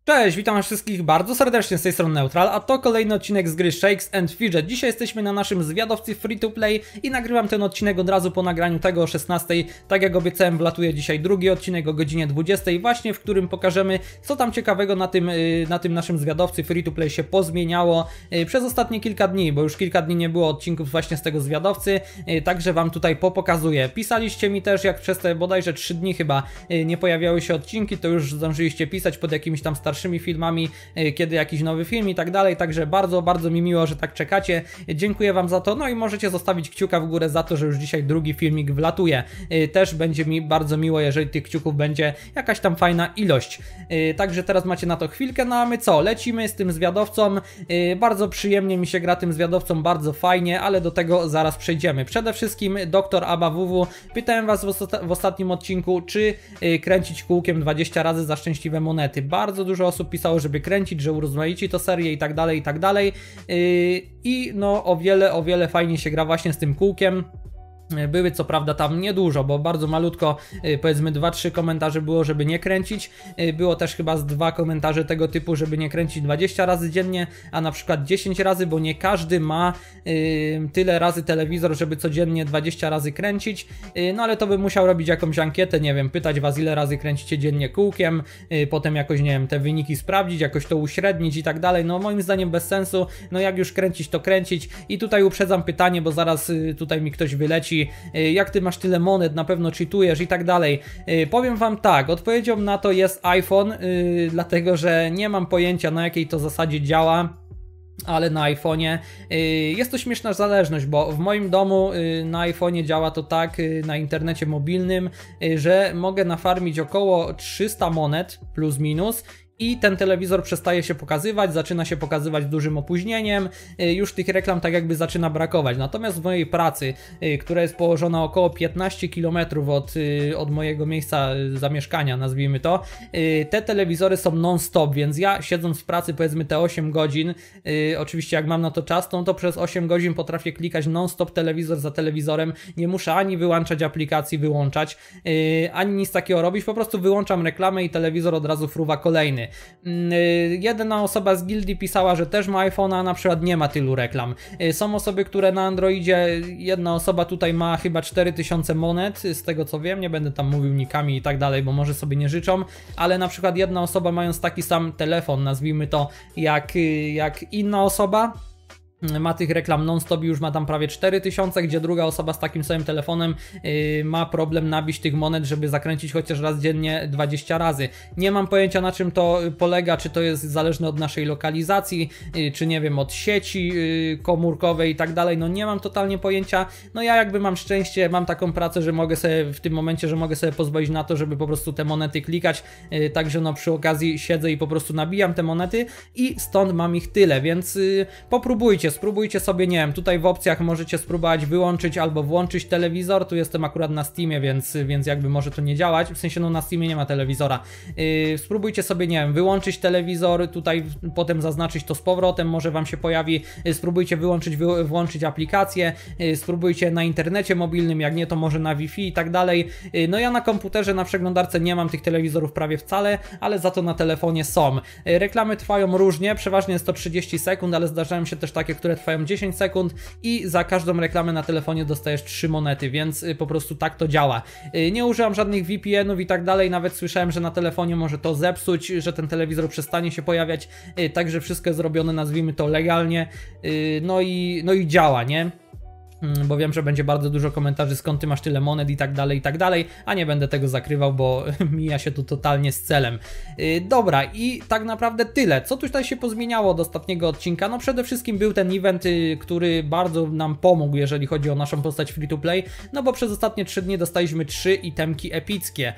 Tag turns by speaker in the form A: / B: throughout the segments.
A: Cześć, witam was wszystkich bardzo serdecznie z tej strony Neutral, a to kolejny odcinek z gry Shakes & Fidget. Dzisiaj jesteśmy na naszym zwiadowcy free to play i nagrywam ten odcinek od razu po nagraniu tego o 16. Tak jak obiecałem, wlatuje dzisiaj drugi odcinek o godzinie 20, właśnie w którym pokażemy, co tam ciekawego na tym naszym zwiadowcy free to play się pozmieniało przez ostatnie kilka dni, bo już kilka dni nie było odcinków właśnie z tego zwiadowcy, także wam tutaj popokazuję. Pisaliście mi też, jak przez te bodajże 3 dni chyba nie pojawiały się odcinki, to już zdążyliście pisać pod jakimiś tam starszymi filmami, kiedy jakiś nowy film i tak dalej, także bardzo mi miło, że tak czekacie, dziękuję wam za to, no i możecie zostawić kciuka w górę za to, że już dzisiaj drugi filmik wlatuje, też będzie mi bardzo miło, jeżeli tych kciuków będzie jakaś tam fajna ilość, także teraz macie na to chwilkę, no a my co, lecimy z tym zwiadowcą, bardzo przyjemnie mi się gra tym zwiadowcą, bardzo fajnie, ale do tego zaraz przejdziemy. Przede wszystkim Dr. Aba WW, pytałem was w ostatnim odcinku, czy kręcić kółkiem 20 razy za szczęśliwe monety. Bardzo dużo osób pisało, żeby kręcić, że urozmaici to serię i tak dalej, i tak dalej. I no o wiele fajniej się gra właśnie z tym kółkiem. Były co prawda tam niedużo, bo bardzo malutko, powiedzmy 2-3 komentarze było, żeby nie kręcić. Było też chyba z 2 komentarze tego typu, żeby nie kręcić 20 razy dziennie, a na przykład 10 razy, bo nie każdy ma tyle razy telewizor, żeby codziennie 20 razy kręcić. No ale to bym musiał robić jakąś ankietę, nie wiem, pytać was, ile razy kręcicie dziennie kółkiem, potem jakoś, nie wiem, te wyniki sprawdzić, jakoś to uśrednić i tak dalej. No moim zdaniem bez sensu, no jak już kręcić, to kręcić. I tutaj uprzedzam pytanie, bo zaraz tutaj mi ktoś wyleci, jak ty masz tyle monet, na pewno cheatujesz i tak dalej. Powiem wam tak, odpowiedzią na to jest iPhone, dlatego że nie mam pojęcia, na jakiej to zasadzie działa, ale na iPhone'ie jest to śmieszna zależność, bo w moim domu na iPhone'ie działa to tak, na internecie mobilnym, że mogę nafarmić około 300 monet plus minus i ten telewizor przestaje się pokazywać, zaczyna się pokazywać z dużym opóźnieniem, już tych reklam tak jakby zaczyna brakować. Natomiast w mojej pracy, która jest położona około 15 km od mojego miejsca zamieszkania, nazwijmy to, te telewizory są non-stop, więc ja siedząc w pracy powiedzmy te 8 godzin, oczywiście jak mam na to czas, to przez 8 godzin potrafię klikać non-stop telewizor za telewizorem, nie muszę ani wyłączać aplikacji, wyłączać, ani nic takiego robić, po prostu wyłączam reklamę i telewizor od razu fruwa kolejny. Jedna osoba z gildii pisała, że też ma iPhone'a, a na przykład nie ma tylu reklam. Są osoby, które na Androidzie, jedna osoba tutaj ma chyba 4000 monet, z tego co wiem, nie będę tam mówił nikami i tak dalej, bo może sobie nie życzą, ale na przykład jedna osoba mając taki sam telefon, nazwijmy to, jak inna osoba, ma tych reklam non-stop i już ma tam prawie 4000, gdzie druga osoba z takim samym telefonem ma problem nabić tych monet, żeby zakręcić chociaż raz dziennie 20 razy. Nie mam pojęcia, na czym to polega, czy to jest zależne od naszej lokalizacji, czy nie wiem, od sieci komórkowej i tak dalej, no nie mam totalnie pojęcia. No ja jakby mam szczęście, mam taką pracę, że mogę sobie w tym momencie, że mogę sobie pozwolić na to, żeby po prostu te monety klikać, także no przy okazji siedzę i po prostu nabijam te monety i stąd mam ich tyle, więc spróbujcie sobie, nie wiem, tutaj w opcjach możecie spróbować wyłączyć albo włączyć telewizor, tu jestem akurat na Steamie, więc jakby może to nie działać, w sensie no na Steamie nie ma telewizora. Spróbujcie sobie, nie wiem, wyłączyć telewizor, tutaj potem zaznaczyć to z powrotem, może wam się pojawi, spróbujcie włączyć aplikację, spróbujcie na internecie mobilnym, jak nie to może na Wi-Fi i tak dalej. No ja na komputerze, na przeglądarce nie mam tych telewizorów prawie wcale, ale za to na telefonie są. Reklamy trwają różnie, przeważnie jest to 30 sekund, ale zdarzają się też takie, które trwają 10 sekund i za każdą reklamę na telefonie dostajesz 3 monety, więc po prostu tak to działa. Nie używam żadnych VPN-ów i tak dalej, nawet słyszałem, że na telefonie może to zepsuć, że ten telewizor przestanie się pojawiać, także wszystko jest zrobione, nazwijmy to legalnie, no i działa, nie? Bo wiem, że będzie bardzo dużo komentarzy, skąd ty masz tyle monet i tak dalej, a nie będę tego zakrywał, bo mija się to totalnie z celem. Dobra, i tak naprawdę tyle. Co tutaj się pozmieniało od ostatniego odcinka? No przede wszystkim był ten event, który bardzo nam pomógł, jeżeli chodzi o naszą postać free to play, no bo przez ostatnie 3 dni dostaliśmy 3 itemki epickie.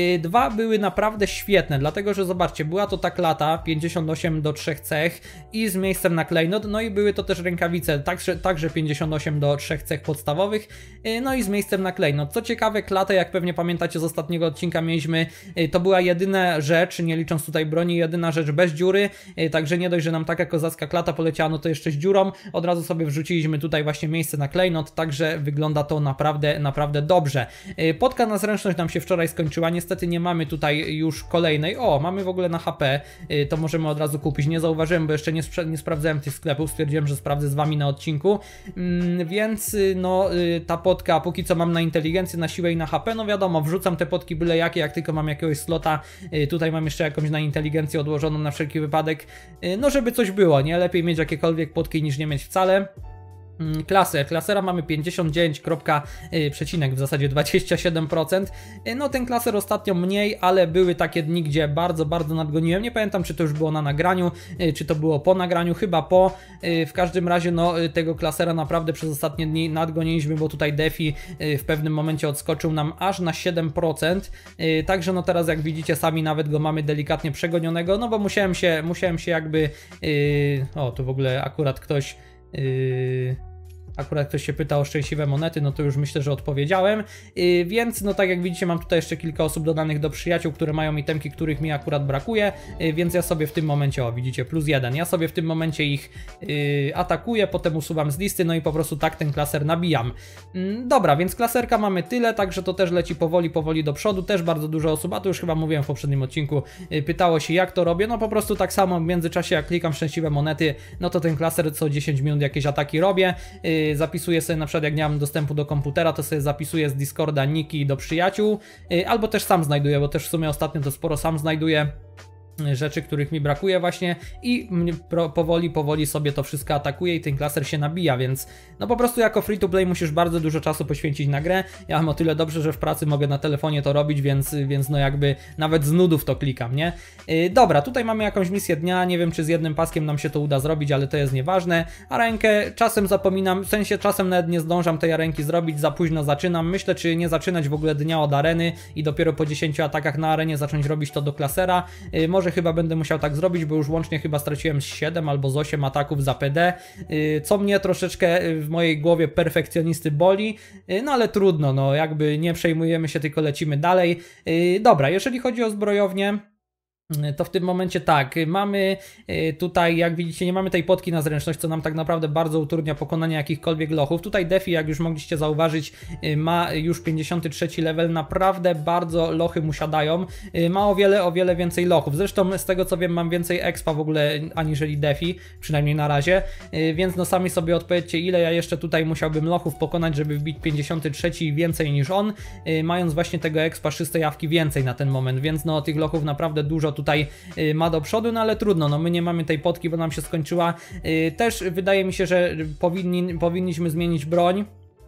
A: 2 były naprawdę świetne, dlatego że zobaczcie, była to ta klata 58 do 3 cech i z miejscem na klejnot, no i były to też rękawice, także 58 do 3 trzech cech podstawowych, no i z miejscem na klejnot. Co ciekawe, klatę, jak pewnie pamiętacie z ostatniego odcinka mieliśmy, to była jedyna rzecz, nie licząc tutaj broni, jedyna rzecz bez dziury, także nie dość, że nam taka kozacka klata poleciała, no to jeszcze z dziurą, od razu sobie wrzuciliśmy tutaj właśnie miejsce na klejnot, także wygląda to naprawdę dobrze. Podka na zręczność nam się wczoraj skończyła, niestety nie mamy tutaj już kolejnej. O, mamy w ogóle na HP, to możemy od razu kupić, nie zauważyłem, bo jeszcze nie sprawdzałem tych sklepów, stwierdziłem, że sprawdzę z wami na odcinku, więc no ta podka, póki co mam na inteligencję, na siłę i na HP, no wiadomo, wrzucam te podki byle jakie, jak tylko mam jakiegoś slota, tutaj mam jeszcze jakąś na inteligencję odłożoną na wszelki wypadek, no żeby coś było, nie? Lepiej mieć jakiekolwiek podki niż nie mieć wcale. Klasera mamy 59, przecinek w zasadzie 27%. No ten klaser ostatnio mniej, ale były takie dni, gdzie bardzo nadgoniłem. Nie pamiętam, czy to już było na nagraniu, czy to było po nagraniu, chyba po. W każdym razie no tego klasera naprawdę przez ostatnie dni nadgoniliśmy, bo tutaj defi w pewnym momencie odskoczył nam aż na 7%. Także no teraz jak widzicie sami nawet go mamy delikatnie przegonionego, no bo musiałem się jakby... O, tu w ogóle akurat ktoś się pyta o szczęśliwe monety, no to już myślę, że odpowiedziałem, więc no tak jak widzicie mam tutaj jeszcze kilka osób dodanych do przyjaciół, które mają itemki, których mi akurat brakuje, więc ja sobie w tym momencie, o widzicie, +1, ja sobie w tym momencie ich atakuję, potem usuwam z listy, no i po prostu tak ten klaser nabijam. Dobra, więc klaserka mamy tyle, także to też leci powoli do przodu, też bardzo dużo osób, a to już chyba mówiłem w poprzednim odcinku, pytało się jak to robię, no po prostu tak samo w międzyczasie jak klikam szczęśliwe monety, no to ten klaser co 10 minut jakieś ataki robię, zapisuję sobie na przykład jak nie mam dostępu do komputera, to sobie zapisuję z Discorda niki do przyjaciół, albo też sam znajduję, bo też w sumie ostatnio to sporo sam znajduję rzeczy, których mi brakuje właśnie i powoli sobie to wszystko atakuje i ten klaser się nabija, więc no po prostu jako free to play musisz bardzo dużo czasu poświęcić na grę. Ja mam o tyle dobrze, że w pracy mogę na telefonie to robić, więc no jakby nawet z nudów to klikam, nie? Dobra, tutaj mamy jakąś misję dnia, nie wiem czy z jednym paskiem nam się to uda zrobić, ale to jest nieważne, a rękę czasem zapominam, w sensie czasem nawet nie zdążam tej ręki zrobić, za późno zaczynam, myślę czy nie zaczynać w ogóle dnia od areny i dopiero po 10 atakach na arenie zacząć robić to do klasera, może chyba będę musiał tak zrobić, bo już łącznie chyba straciłem z 7 albo z 8 ataków za PD, co mnie troszeczkę w mojej głowie perfekcjonisty boli, no ale trudno, no jakby nie przejmujemy się, tylko lecimy dalej. Dobra, jeżeli chodzi o zbrojownię, to w tym momencie tak, mamy tutaj, jak widzicie, nie mamy tej podki na zręczność, co nam tak naprawdę bardzo utrudnia pokonanie jakichkolwiek lochów. Tutaj Defi, jak już mogliście zauważyć, ma już 53 level, naprawdę bardzo lochy mu siadają, ma o wiele więcej lochów. Zresztą z tego co wiem mam więcej expa w ogóle aniżeli Defi, przynajmniej na razie, więc no sami sobie odpowiedzcie, ile ja jeszcze tutaj musiałbym lochów pokonać, żeby wbić 53 i więcej niż on, mając właśnie tego expa 6 jawki więcej na ten moment, więc no tych lochów naprawdę dużo tutaj ma do przodu, no ale trudno, no my nie mamy tej podki, bo nam się skończyła. Też wydaje mi się, że powinniśmy zmienić broń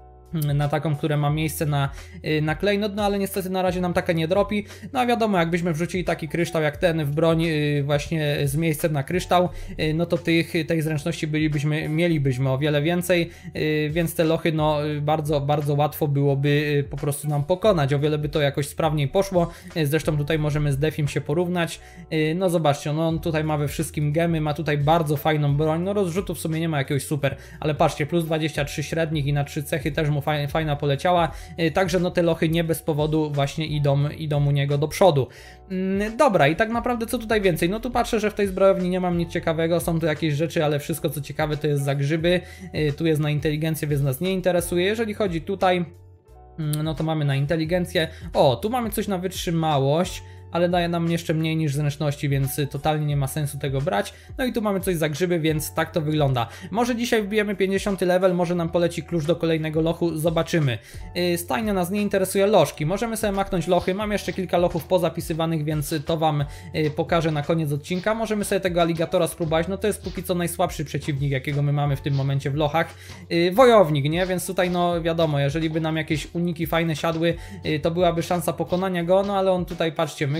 A: na taką, która ma miejsce na klejnot, no ale niestety na razie nam taka nie dropi. No a wiadomo, jakbyśmy wrzucili taki kryształ jak ten w broń właśnie z miejscem na kryształ, no to tej zręczności mielibyśmy o wiele więcej, więc te lochy no bardzo łatwo byłoby po prostu nam pokonać, o wiele by to jakoś sprawniej poszło. Zresztą tutaj możemy z Defim się porównać. No zobaczcie, no on tutaj ma we wszystkim gemy, ma tutaj bardzo fajną broń, no rozrzutu w sumie nie ma jakiegoś super, ale patrzcie, plus 23 średnich i na 3 cechy też mu fajna poleciała, także no te lochy nie bez powodu właśnie idą u niego do przodu. Dobra, i tak naprawdę co tutaj więcej? No tu patrzę, że w tej zbrojowni nie mam nic ciekawego, są tu jakieś rzeczy, ale wszystko co ciekawe to jest za grzyby, tu jest na inteligencję, więc nas nie interesuje. Jeżeli chodzi tutaj, no to mamy na inteligencję, o, tu mamy coś na wytrzymałość, ale daje nam jeszcze mniej niż zręczności, więc totalnie nie ma sensu tego brać. No i tu mamy coś za grzyby, więc tak to wygląda. Może dzisiaj wbijemy 50 level, może nam poleci klucz do kolejnego lochu, zobaczymy. Stajnia nas nie interesuje, lożki. Możemy sobie machnąć lochy, mam jeszcze kilka lochów pozapisywanych, więc to wam pokażę na koniec odcinka. Możemy sobie tego aligatora spróbować, no to jest póki co najsłabszy przeciwnik, jakiego my mamy w tym momencie w lochach. Wojownik, nie? Więc tutaj no wiadomo, jeżeli by nam jakieś uniki fajne siadły, to byłaby szansa pokonania go, no ale on tutaj, patrzcie, my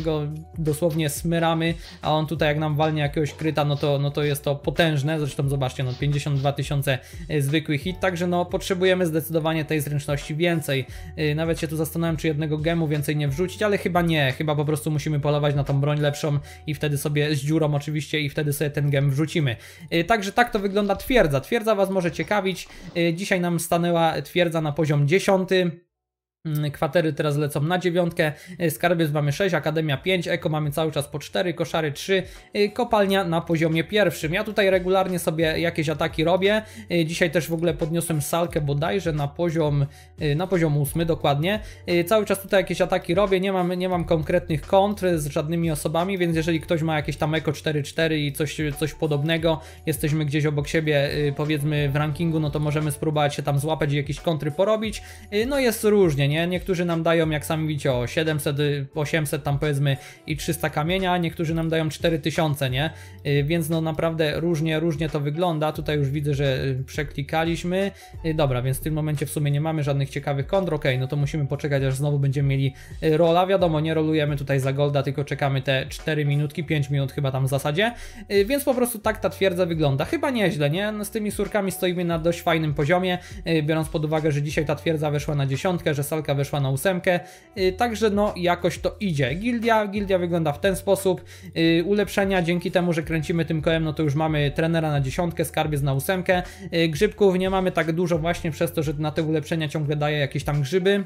A: go dosłownie smyramy, a on tutaj jak nam walnie jakiegoś kryta, no to jest to potężne. Zresztą zobaczcie, no 52 000 zwykły hit, także no potrzebujemy zdecydowanie tej zręczności więcej. Nawet się tu zastanawiam, czy jednego gemu więcej nie wrzucić, ale chyba nie, chyba po prostu musimy polować na tą broń lepszą i wtedy sobie z dziurą oczywiście i wtedy sobie ten gem wrzucimy. Także tak to wygląda twierdza. Twierdza was może ciekawić. Dzisiaj nam stanęła twierdza na poziom 10. Kwatery teraz lecą na 9, skarbiec mamy 6, akademia 5, eko mamy cały czas po 4, koszary 3, kopalnia na poziomie 1. Ja tutaj regularnie sobie jakieś ataki robię. Dzisiaj też w ogóle podniosłem salkę bodajże na poziom 8 dokładnie. Cały czas tutaj jakieś ataki robię, nie mam konkretnych kontr z żadnymi osobami, więc jeżeli ktoś ma jakieś tam eko 4-4 i coś podobnego, jesteśmy gdzieś obok siebie powiedzmy w rankingu, no to możemy spróbować się tam złapać i jakieś kontry porobić. No jest różnie, nie? Niektórzy nam dają, jak sami widzicie, o 700, 800 tam powiedzmy i 300 kamienia, a niektórzy nam dają 4000, nie? Więc no naprawdę różnie to wygląda. Tutaj już widzę, że przeklikaliśmy. Dobra, więc w tym momencie w sumie nie mamy żadnych ciekawych kontr. Ok, no to musimy poczekać, aż znowu będziemy mieli rola. Wiadomo, nie rolujemy tutaj za golda, tylko czekamy te 4 minutki, 5 minut chyba tam w zasadzie. Więc po prostu tak ta twierdza wygląda. Chyba nieźle, nie? No z tymi surkami stoimy na dość fajnym poziomie, biorąc pod uwagę, że dzisiaj ta twierdza weszła na 10, że salka weszła na 8, także no jakoś to idzie. Gildia wygląda w ten sposób. Ulepszenia dzięki temu, że kręcimy tym kołem, no to już mamy trenera na 10, skarbiec na 8. Grzybków nie mamy tak dużo właśnie przez to, że na te ulepszenia ciągle daje jakieś tam grzyby.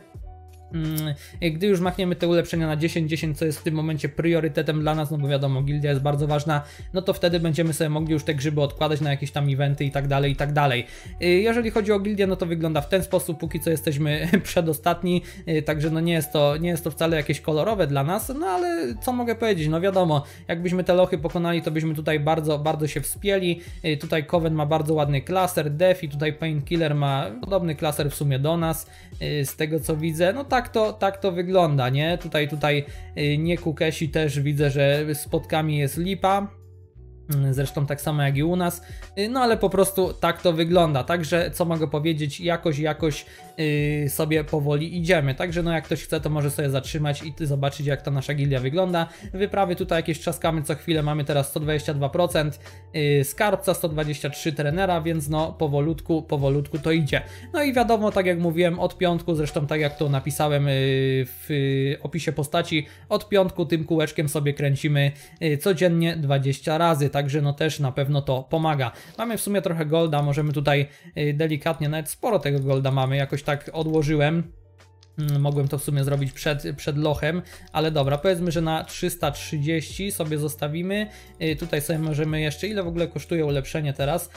A: Gdy już machniemy te ulepszenia na 10-10, co jest w tym momencie priorytetem dla nas, no bo wiadomo, gildia jest bardzo ważna, no to wtedy będziemy sobie mogli już te grzyby odkładać na jakieś tam eventy i tak dalej, i tak dalej. Jeżeli chodzi o gildię, no to wygląda w ten sposób, póki co jesteśmy przedostatni, także no nie jest to wcale jakieś kolorowe dla nas, no ale co mogę powiedzieć, no wiadomo, jakbyśmy te lochy pokonali, to byśmy tutaj bardzo się wspięli. Tutaj Coven ma bardzo ładny klaser, Defi, tutaj Painkiller ma podobny klaser w sumie do nas, z tego co widzę, no tak to wygląda, nie? Tutaj nie Kukesi też widzę, że z spotkami jest lipa. Zresztą tak samo jak i u nas, no ale po prostu tak to wygląda, także co mogę powiedzieć, jakoś sobie powoli idziemy, także no jak ktoś chce, to może sobie zatrzymać i zobaczyć, jak ta nasza gildia wygląda. Wyprawy tutaj jakieś trzaskamy co chwilę, mamy teraz 122%, skarbca 123 trenera, więc no powolutku to idzie. No i wiadomo, tak jak mówiłem, od piątku, zresztą tak jak to napisałem w opisie postaci, od piątku tym kółeczkiem sobie kręcimy codziennie 20 razy, także no też na pewno to pomaga. Mamy w sumie trochę golda, możemy tutaj delikatnie, nawet sporo tego golda mamy, jakoś tak odłożyłem. Mogłem to w sumie zrobić przed lochem, ale dobra, powiedzmy, że na 330 sobie zostawimy. Tutaj sobie możemy jeszcze, ile w ogóle kosztuje ulepszenie teraz?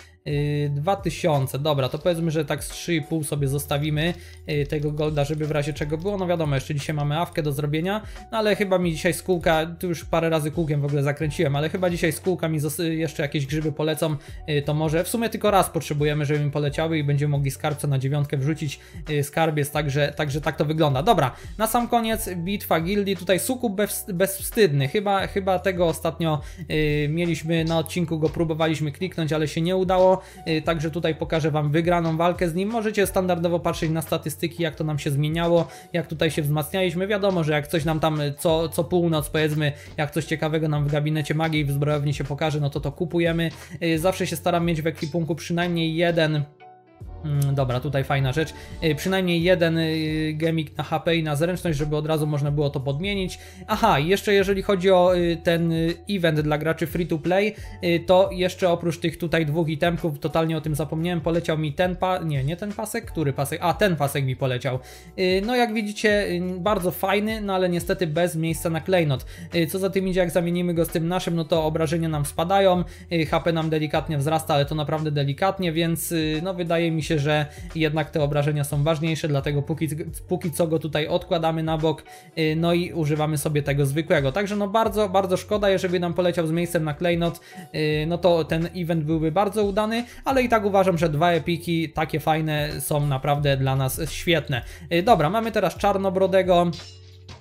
A: 2000, dobra, to powiedzmy, że tak z 3,5 sobie zostawimy tego golda, żeby w razie czego było. No wiadomo, jeszcze dzisiaj mamy awkę do zrobienia, no ale chyba mi dzisiaj z kółka, tu już parę razy kółkiem w ogóle zakręciłem, ale chyba dzisiaj z kółka mi jeszcze jakieś grzyby polecą, to może w sumie tylko raz potrzebujemy, żeby mi poleciały i będziemy mogli skarbca na 9 wrzucić, skarbiec, także tak to wygląda. Dobra, na sam koniec bitwa gildii, tutaj Sukub bezwstydny, chyba tego ostatnio mieliśmy na odcinku, go próbowaliśmy kliknąć, ale się nie udało. Także tutaj pokażę wam wygraną walkę z nim. Możecie standardowo patrzeć na statystyki, jak to nam się zmieniało, jak tutaj się wzmacnialiśmy. Wiadomo, że jak coś nam tam co północ, powiedzmy, jak coś ciekawego nam w gabinecie magii i w zbrojowni się pokaże, no to kupujemy. Zawsze się staram mieć w ekwipunku przynajmniej jeden. Dobra, tutaj fajna rzecz. Przynajmniej jeden gemik na HP i na zręczność, żeby od razu można było to podmienić. Aha, jeszcze jeżeli chodzi o ten event dla graczy free to play, to jeszcze oprócz tych tutaj dwóch itemków, totalnie o tym zapomniałem, poleciał mi ten nie ten pasek, który pasek? A, ten pasek mi poleciał. No jak widzicie, bardzo fajny, no ale niestety bez miejsca na klejnot. Co za tym idzie, jak zamienimy go z tym naszym, no to obrażenia nam spadają, HP nam delikatnie wzrasta, ale to naprawdę delikatnie, więc no wydaje mi się, że jednak te obrażenia są ważniejsze, dlatego póki co go tutaj odkładamy na bok, no i używamy sobie tego zwykłego. Także no bardzo szkoda, jeżeli nam poleciał z miejscem na klejnot, no to ten event byłby bardzo udany, ale i tak uważam, że dwa epiki takie fajne są naprawdę dla nas świetne. Dobra, mamy teraz czarnobrodego.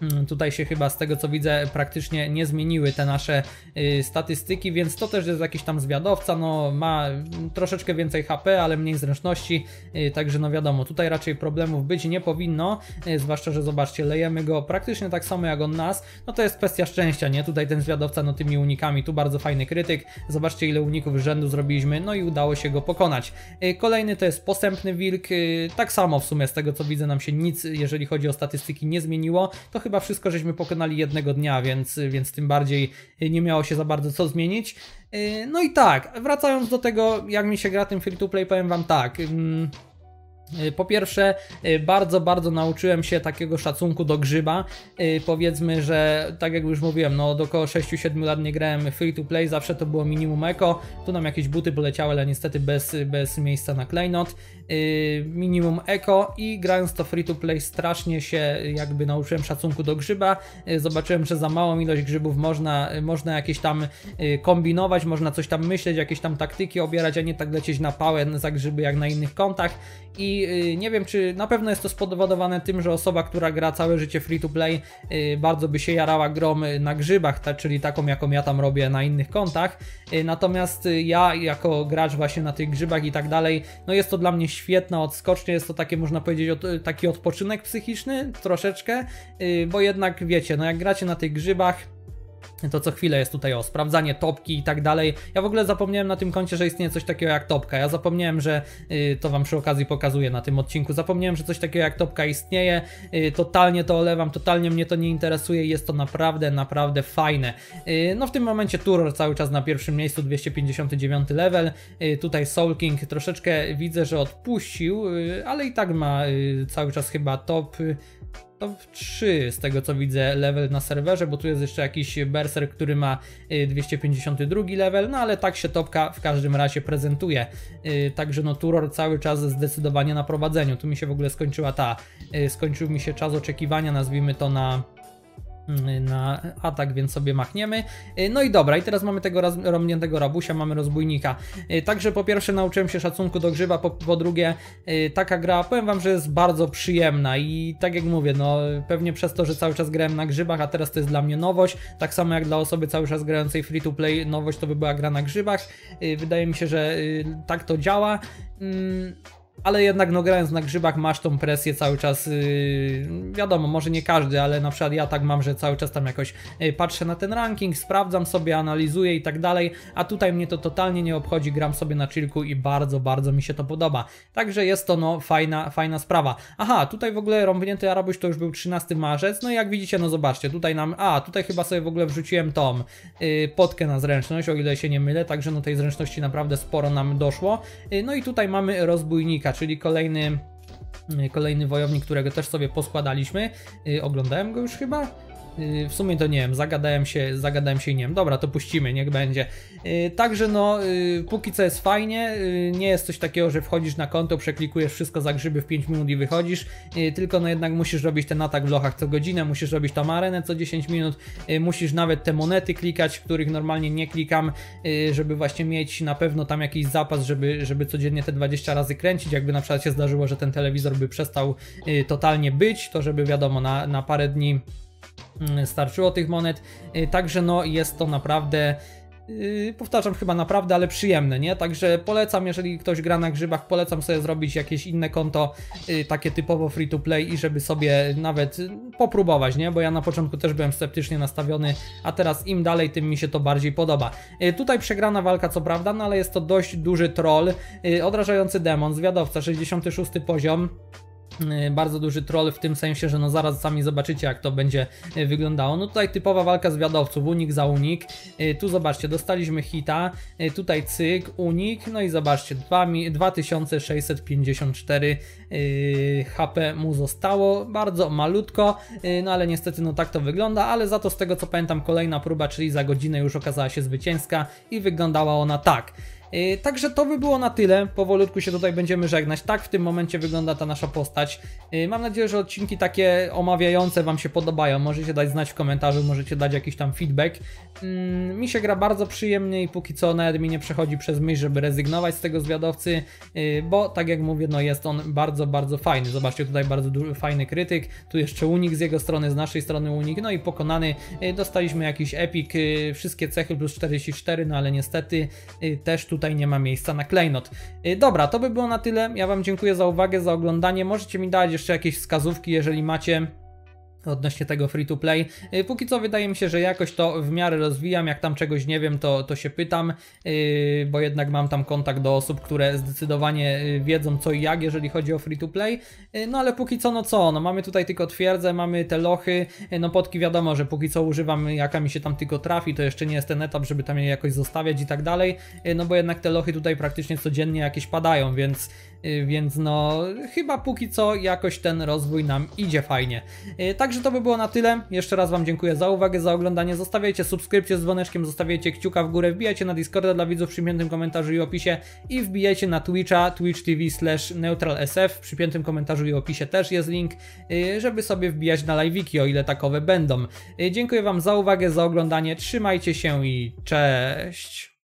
A: Tutaj się chyba z tego co widzę praktycznie nie zmieniły te nasze statystyki, więc to też jest jakiś tam zwiadowca, no ma troszeczkę więcej HP, ale mniej zręczności, także no wiadomo, tutaj raczej problemów być nie powinno, zwłaszcza, że zobaczcie, lejemy go praktycznie tak samo jak on nas, no to jest kwestia szczęścia, nie? Tutaj ten zwiadowca no tymi unikami, tu bardzo fajny krytyk, zobaczcie ile uników z rzędu zrobiliśmy, no i udało się go pokonać. Kolejny to jest posępny wilk, tak samo w sumie z tego co widzę nam się nic, jeżeli chodzi o statystyki, nie zmieniło, to chyba wszystko żeśmy pokonali jednego dnia, więc tym bardziej nie miało się za bardzo co zmienić. No i tak, wracając do tego, jak mi się gra tym free to play, powiem wam tak. Po pierwsze, bardzo nauczyłem się takiego szacunku do grzyba. Powiedzmy, że tak jak już mówiłem, no do około 6-7 lat nie grałem free to play, zawsze to było minimum eko. Tu nam jakieś buty poleciały, ale niestety bez miejsca na klejnot. Minimum eko i grając to free to play strasznie się jakby nauczyłem szacunku do grzyba. Zobaczyłem, że za małą ilość grzybów można jakieś tam kombinować, można coś tam myśleć, jakieś tam taktyki obierać, a nie tak lecieć na pałę za grzyby jak na innych kontach. I nie wiem, czy na pewno jest to spowodowane tym, że osoba, która gra całe życie free to play, bardzo by się jarała grą na grzybach, czyli taką jaką ja tam robię na innych kontach. Natomiast ja jako gracz właśnie na tych grzybach i tak dalej, no jest to dla mnie świetna odskocznia, jest to takie, można powiedzieć, taki odpoczynek psychiczny troszeczkę, bo jednak wiecie, no jak gracie na tych grzybach, to co chwilę jest tutaj o sprawdzanie topki i tak dalej. Ja w ogóle zapomniałem na tym koncie, że istnieje coś takiego jak topka. Ja zapomniałem, że to wam przy okazji pokazuję na tym odcinku. Zapomniałem, że coś takiego jak topka istnieje. Totalnie to olewam, totalnie mnie to nie interesuje i jest to naprawdę fajne. No w tym momencie Turor cały czas na pierwszym miejscu, 259 level. Tutaj Soul King troszeczkę widzę, że odpuścił, ale i tak ma cały czas chyba top 3 z tego co widzę level na serwerze, bo tu jest jeszcze jakiś berser, który ma 252 level, no ale tak się topka w każdym razie prezentuje. Także no Turor cały czas zdecydowanie na prowadzeniu. Tu mi się w ogóle skończył mi się czas oczekiwania, nazwijmy to na atak, więc sobie machniemy. No i dobra, i teraz mamy tego romniętego rabusia, mamy rozbójnika. Także po pierwsze nauczyłem się szacunku do grzyba, po drugie taka gra, powiem wam, że jest bardzo przyjemna i tak jak mówię, no pewnie przez to, że cały czas grałem na grzybach, a teraz to jest dla mnie nowość, tak samo jak dla osoby cały czas grającej free to play, nowość to by była gra na grzybach. Wydaje mi się, że tak to działa. Ale jednak no grając na grzybach masz tą presję cały czas, wiadomo, może nie każdy, ale na przykład ja tak mam, że cały czas tam jakoś patrzę na ten ranking, sprawdzam sobie, analizuję i tak dalej, a tutaj mnie to totalnie nie obchodzi, gram sobie na chillku i bardzo mi się to podoba. Także jest to no fajna sprawa. Aha, tutaj w ogóle rąbnięty arabuś to już był 13 marzec, no i jak widzicie, no zobaczcie, tutaj tutaj chyba sobie w ogóle wrzuciłem tą potkę na zręczność, o ile się nie mylę, także no tej zręczności naprawdę sporo nam doszło. No i tutaj mamy rozbójnika, czyli kolejny wojownik, którego też sobie poskładaliśmy. Oglądałem go już chyba? W sumie to nie wiem, zagadałem się i nie wiem. Dobra, to puścimy, niech będzie. Także no, póki co jest fajnie, nie jest coś takiego, że wchodzisz na konto, przeklikujesz wszystko za grzyby w 5 minut i wychodzisz, tylko no jednak musisz robić ten atak w lochach co godzinę, musisz robić tam arenę co 10 minut, musisz nawet te monety klikać, których normalnie nie klikam, żeby właśnie mieć na pewno tam jakiś zapas, żeby codziennie te 20 razy kręcić, jakby na przykład się zdarzyło, że ten telewizor by przestał totalnie być, to żeby wiadomo, na parę dni starczyło tych monet, także no jest to naprawdę, powtarzam chyba naprawdę, ale przyjemne, nie? Także polecam, jeżeli ktoś gra na grzybach, polecam sobie zrobić jakieś inne konto, takie typowo free to play i żeby sobie nawet popróbować, nie? Bo ja na początku też byłem sceptycznie nastawiony, a teraz im dalej, tym mi się to bardziej podoba. Tutaj przegrana walka co prawda, no ale jest to dość duży troll, odrażający demon, zwiadowca, 66 poziom. Bardzo duży troll w tym sensie, że no zaraz sami zobaczycie jak to będzie wyglądało. No tutaj typowa walka zwiadowców, unik za unik. Tu zobaczcie, dostaliśmy hita, tutaj cyk, unik, no i zobaczcie, 2654 HP mu zostało, bardzo malutko, no ale niestety no tak to wygląda, ale za to z tego co pamiętam kolejna próba, czyli za godzinę już okazała się zwycięska i wyglądała ona tak. Także to by było na tyle, powolutku się tutaj będziemy żegnać. Tak w tym momencie wygląda ta nasza postać. Mam nadzieję, że odcinki takie omawiające Wam się podobają, możecie dać znać w komentarzu, możecie dać jakiś tam feedback. Mi się gra bardzo przyjemnie i póki co nawet mi nie przechodzi przez myśl, żeby rezygnować z tego zwiadowcy, bo tak jak mówię, no jest on bardzo, bardzo fajny. Zobaczcie, tutaj bardzo fajny krytyk, tu jeszcze unik z jego strony, z naszej strony unik, no i pokonany. Dostaliśmy jakiś epic, wszystkie cechy plus 44, no ale niestety też tutaj nie ma miejsca na klejnot. Dobra, to by było na tyle. Ja Wam dziękuję za uwagę, za oglądanie. Możecie mi dać jeszcze jakieś wskazówki, jeżeli macie, odnośnie tego free to play. Póki co wydaje mi się, że jakoś to w miarę rozwijam, jak tam czegoś nie wiem, to się pytam, bo jednak mam tam kontakt do osób, które zdecydowanie wiedzą co i jak, jeżeli chodzi o free to play. No ale póki co, no co, no mamy tutaj tylko twierdzę, mamy te lochy, no potki wiadomo, że póki co używam jaka mi się tam tylko trafi, to jeszcze nie jest ten etap, żeby tam je jakoś zostawiać i tak dalej, no bo jednak te lochy tutaj praktycznie codziennie jakieś padają, więc no chyba póki co jakoś ten rozwój nam idzie fajnie. Także to by było na tyle. Jeszcze raz Wam dziękuję za uwagę, za oglądanie. Zostawiajcie subskrypcję z dzwoneczkiem, zostawiajcie kciuka w górę, wbijajcie na Discorda dla widzów w przypiętym komentarzu i opisie i wbijajcie na Twitcha, twitch.tv/neutralsf, w przypiętym komentarzu i opisie też jest link, żeby sobie wbijać na live'iki, o ile takowe będą. Dziękuję Wam za uwagę, za oglądanie, trzymajcie się i cześć!